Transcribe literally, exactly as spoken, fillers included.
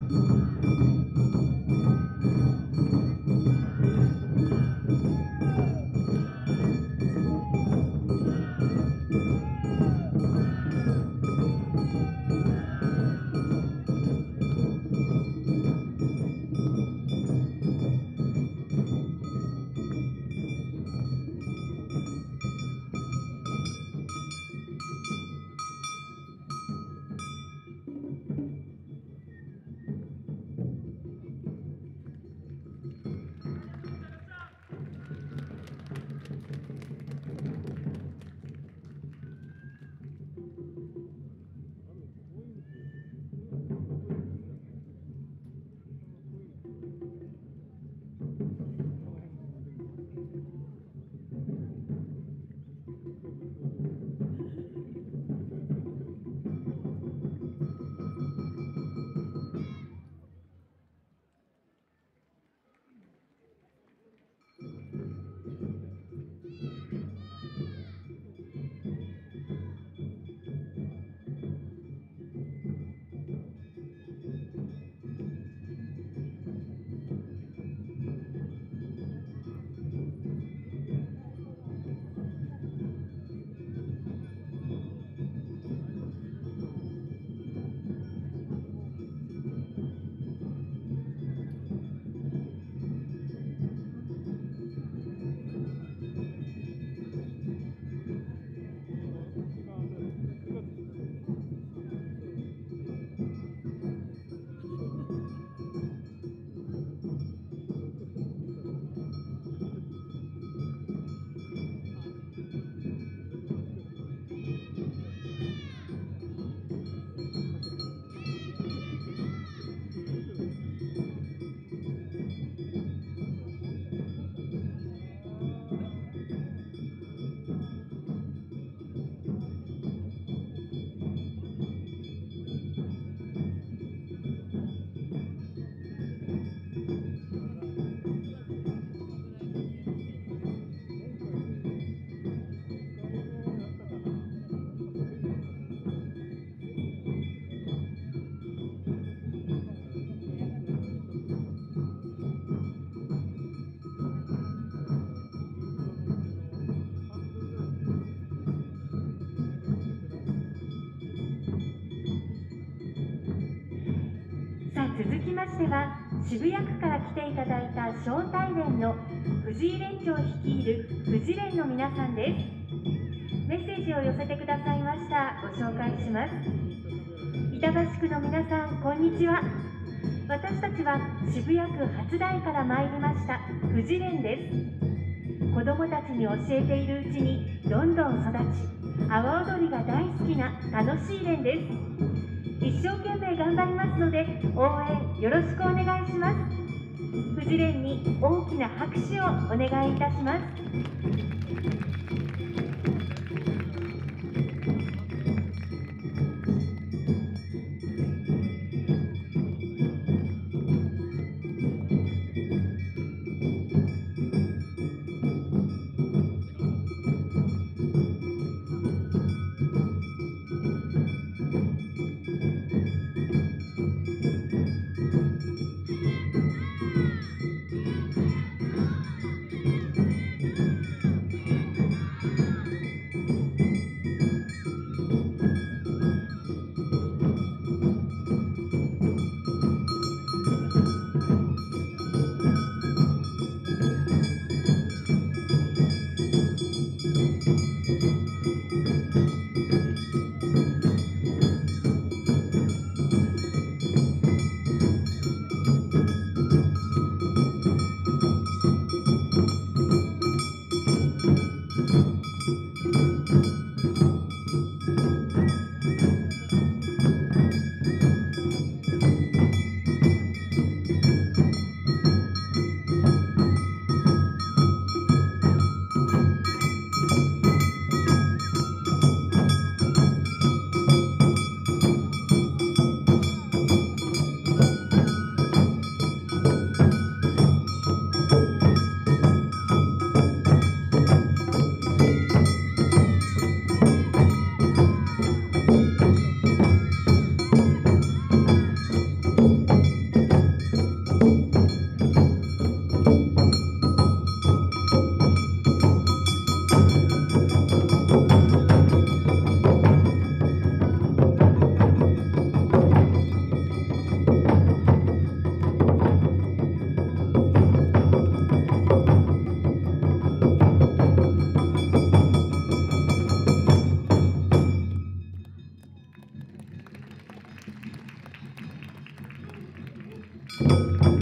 続きましては、渋谷区から来ていただいた招待連の藤井連長率いる藤連の皆さんです。メッセージを寄せてくださいました。ご紹介します。板橋区の皆さん、こんにちは。私たちは渋谷区初台から参りました藤連です。子どもたちに教えているうちにどんどん育ち、阿波踊りが大好きな楽しい連です。一生懸命頑張りますので応援よろしくお願いします。藤連に大きな拍手をお願いいたします。 ます。